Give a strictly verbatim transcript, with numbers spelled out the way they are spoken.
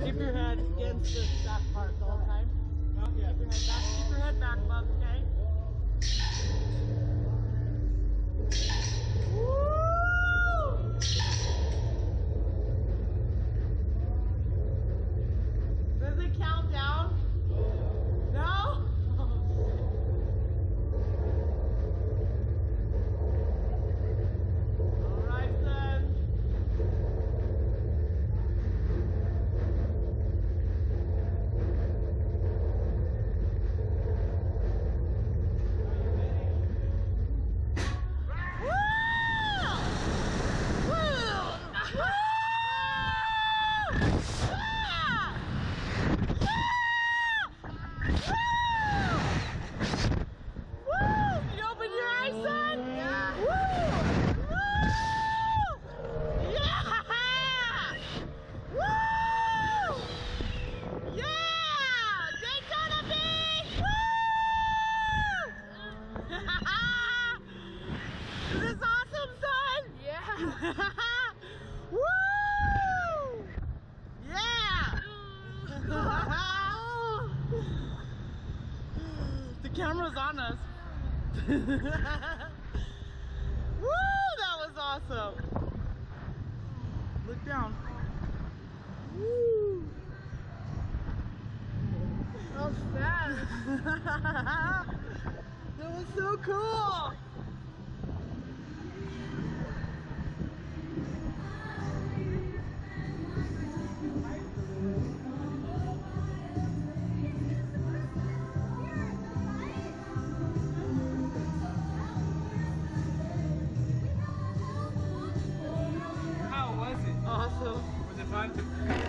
Keep your head against the back part the whole time. Not yet. Keep your head back. Keep your head back, Bub, okay? Woo! Does it count down? No? Alright then. Woo! Yeah! The camera's on us. Woo! That was awesome. Look down. Woo! That was fast. That was so cool. How was it? Awesome. Was it fun?